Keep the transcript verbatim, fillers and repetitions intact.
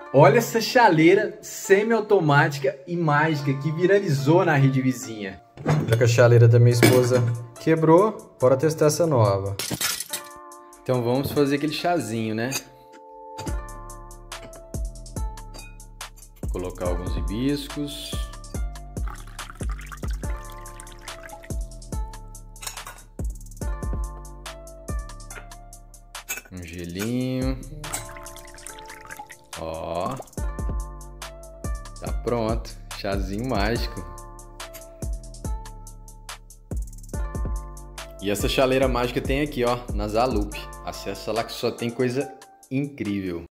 Olha essa chaleira semiautomática e mágica que viralizou na rede vizinha. Já que a chaleira da minha esposa quebrou, bora testar essa nova. Então vamos fazer aquele chazinho, né? Colocar alguns hibiscos. Um gelinho. Ó. Tá pronto. Chazinho mágico. E essa chaleira mágica tem aqui, ó, na Zalup. Acessa lá que só tem coisa incrível.